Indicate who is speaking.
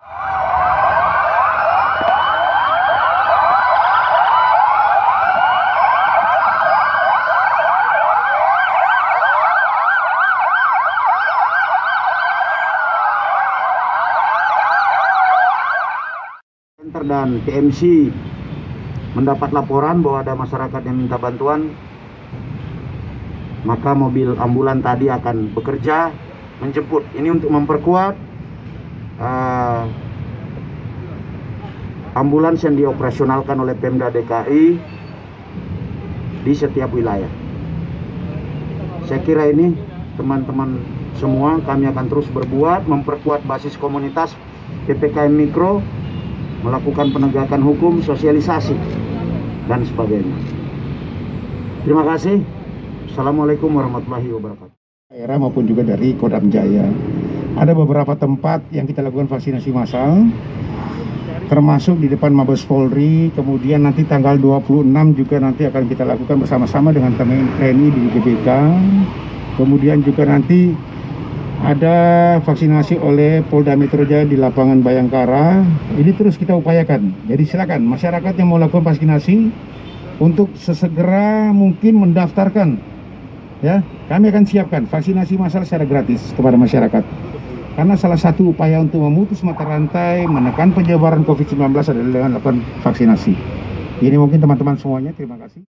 Speaker 1: Dan TMC mendapat laporan bahwa ada masyarakat yang minta bantuan, maka mobil ambulan tadi akan bekerja menjemput. Ini untuk memperkuat ambulans yang dioperasionalkan oleh Pemda DKI di setiap wilayah. Saya kira ini teman-teman semua, kami akan terus berbuat memperkuat basis komunitas PPKM Mikro, melakukan penegakan hukum, sosialisasi, dan sebagainya. Terima kasih. Assalamualaikum warahmatullahi wabarakatuh.
Speaker 2: Daerah maupun juga dari Kodam Jaya. Ada beberapa tempat yang kita lakukan vaksinasi massal, termasuk di depan Mabes Polri. Kemudian nanti tanggal 26 juga nanti akan kita lakukan bersama-sama dengan teman TNI di GBK. Kemudian juga nanti ada vaksinasi oleh Polda Metro Jaya di lapangan Bayangkara. Ini terus kita upayakan. Jadi silakan masyarakat yang mau lakukan vaksinasi untuk sesegera mungkin mendaftarkan. Ya, kami akan siapkan vaksinasi massal secara gratis kepada masyarakat. Karena salah satu upaya untuk memutus mata rantai, menekan penyebaran COVID-19 adalah dengan melakukan vaksinasi. Ini mungkin teman-teman semuanya, terima kasih.